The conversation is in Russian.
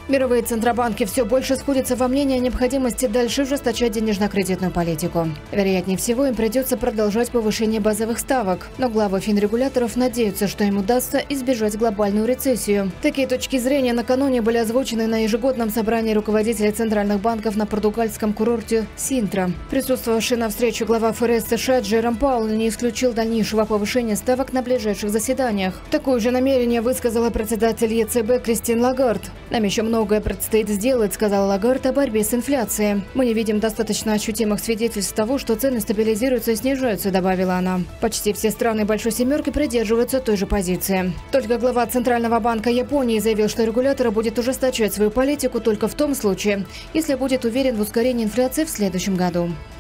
Мировые центробанки все больше сходятся во мнении о необходимости дальше ужесточать денежно-кредитную политику. Вероятнее всего, им придется продолжать повышение базовых ставок. Но главы финрегуляторов надеются, что им удастся избежать глобальную рецессию. Такие точки зрения накануне были озвучены на ежегодном собрании руководителей центральных банков на португальском курорте Синтра. Присутствовавший на встрече глава ФРС США Джером Пауэлл не исключил дальнейшего повышения ставок на ближайших заседаниях. Такое же намерение высказала председатель ЕЦБ Кристин Лагард. «Нам еще многое предстоит сделать», — сказала Лагард о борьбе с инфляцией. «Мы не видим достаточно ощутимых свидетельств того, что цены стабилизируются и снижаются», — добавила она. Почти все страны Большой Семерки придерживаются той же позиции. Только глава Центрального банка Японии заявил, что регулятор будет ужесточать свою политику только в том случае, если будет уверен в ускорении инфляции в следующем году.